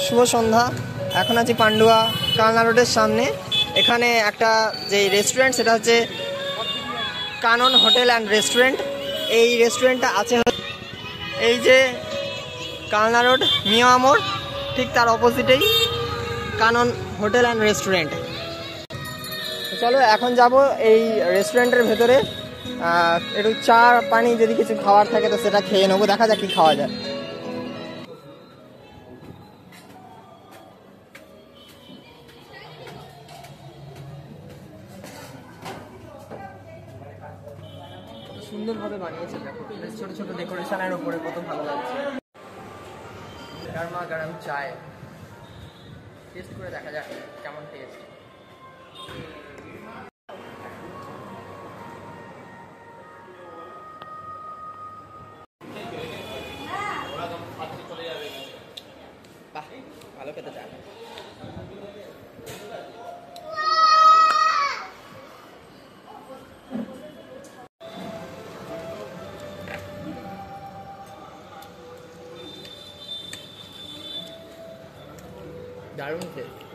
শুভ সন্ধ্যা। এখন আছি পান্ডুয়া কালনা রোডের সামনে। এখানে একটা যে রেস্টুরেন্ট, সেটা হচ্ছে কানন হোটেল অ্যান্ড রেস্টুরেন্ট। এই রেস্টুরেন্টটা আছে এই যে কালনা রোড মিয়া মোড়, ঠিক তার অপোজিটেই কানন হোটেল অ্যান্ড রেস্টুরেন্ট। চলো এখন যাব এই রেস্টুরেন্টের ভেতরে, একটু চা পানি যদি কিছু খাওয়ার থাকে তো সেটা খেয়ে নেবো, দেখা যাক কি খাওয়া যায়। সুন্দরভাবে বানিয়েছে, দেখো ছোট ছোট ডেকোরেশনের উপরে কত ভালো লাগছে। গরমা গরম চায়, টেস্ট করে দেখা যাক কেমন টেস্ট। বাহ, ভালো খেতে চায়। দারুণ টেস্ট।